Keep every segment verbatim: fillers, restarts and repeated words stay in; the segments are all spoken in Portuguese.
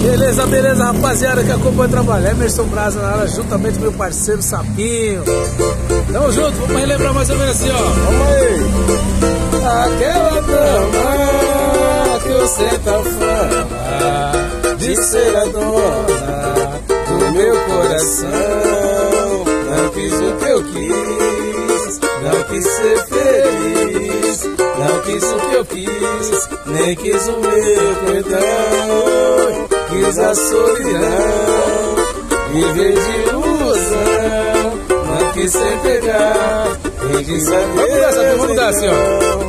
Beleza, beleza, rapaziada que acompanha o trabalho. Emerson Brasa na área, juntamente com meu parceiro Sapinho. Tamo junto, vamos relembrar mais ou menos assim, ó. Vamos aí. Aquela dama que eu sinto a fama de ser a dona do meu coração. Não quis o que eu quis, não quis ser feliz, não quis o que eu quis, nem quis o meu perdão. Quis a solidão, viver de ilusão, não quis ser pegar, nem quis saber. Vamos mudar, Sapinho, vamos mudar assim,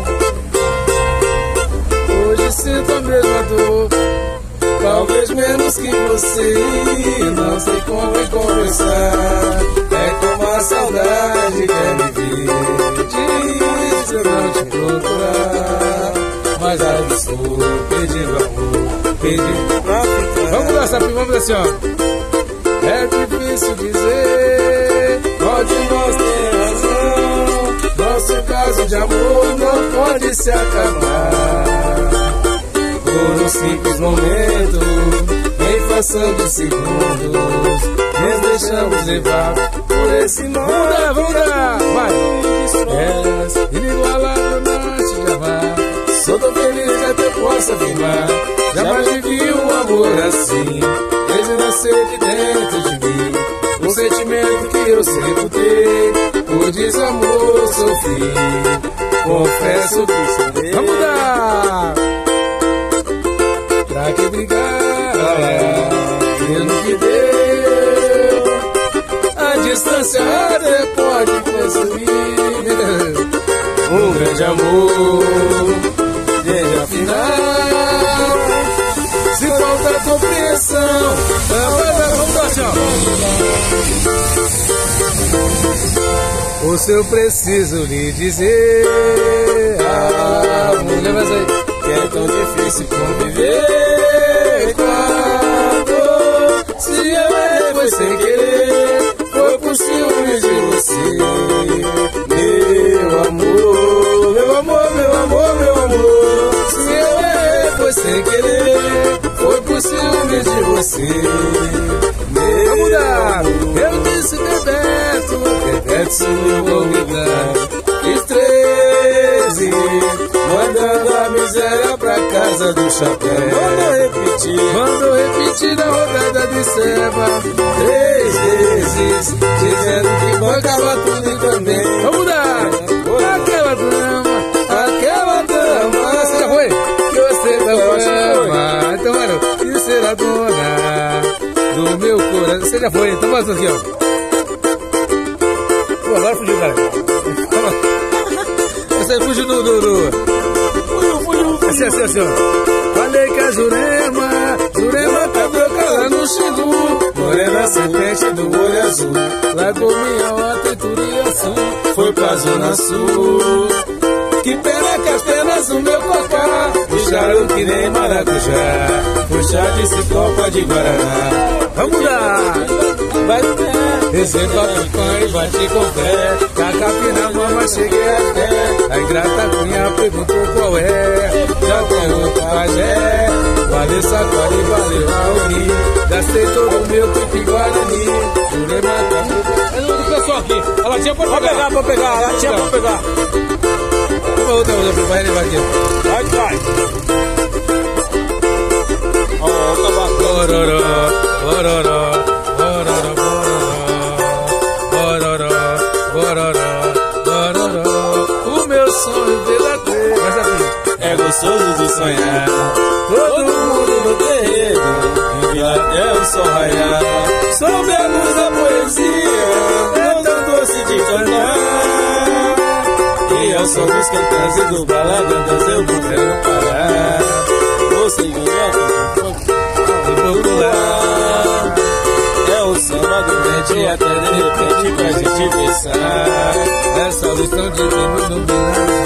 ó. Hoje sinto a mesma dor, talvez menos que você. Não sei como é conversar, é como a saudade quer me ver. Diz eu não te procurar, mas ainda estou pedindo amor, pedindo pra ficar. Vamos mudar, Sapinho, vamos mudar assim, ó. É difícil dizer, pode nós ter razão. Nosso caso de amor não pode se acabar por um simples momento, em fração de segundos, nos deixamos levar por esse mundo. Vamos dar, vamos dar, vai! És inigualável na arte de amar, sou tão feliz até posso afirmar. Jamais vivi um amor assim, desde nascer de dentro de mim. Um sentimento que eu sepultei, por desamor sofri, confesso que chorei. Vamos mudar! Pra que brigar, pelo que deu, a distância até pode consumir um grande amor, desde a final. Se falta compreensão, vamos lá, assim, ó. O seu preciso lhe dizer, ah, mulher, mas aí, que é tão difícil conviver quando se eu errei foi sem querer, foi por ciúmes de você. Meu amor, meu amor, meu amor, meu amor, se eu errei foi sem querer, foi por ciúmes de você. Meu Vamos mudar! Eu disse Bebeto, Bebeto sumiu convidado. Fiz treze, mandando a miséria pra casa do chapéu. Mandou repetir, mandou repetir na rodada de ceva. Três vezes, dizendo que bancava tudo e também. Vamos mudar! Aquela dama, aquela dama. Você já foi? Que você não ama. Então, mano, que será dona do meu coração? Você já foi? Então, vamos aqui, ó. Pô, agora fugiu, cara. Você fugiu do... do, do... Fugiu, fugiu. Assim, assim, assim, ó. Falei que a Jurema, Jurema cabroca lá no Xingu, morena serpente do olho azul, largou minha outra em Turiaçu, foi pra Zona Sul. Que pena que as penas do meu cocá puxaram que nem maracujá, puxar de cicopa de Guaraná. Vamos lá! Vai descer pra picanha e bate com pé, da na mama cheguei até, a ingrata cunha perguntou qual é, já tem outro pajé, valeu sacode, valeu Raoni, gastei todo o meu tempo em Guarani, jurei matar. É o pessoal aqui, a latinha pode pegar, pode pegar, a latinha pode pegar. Vamos outra, outra, vai levar aqui. Vai, vai. Ó, o tabaco. Bororó, bororó, bororó, bororó, bororó, bororó. O meu sonho verdadeiro. Mas aqui. É gostoso de sonhar. Todo mundo no terreiro, e até o sol raiar. Sob a luz da poesia, é tão doce de cantar. E ao som dos cantores e do balagandas eu não quero parar. Você ganha o popular, é o samba do dente e até de repente pra gente pensar. Essa luz tão divina no milagre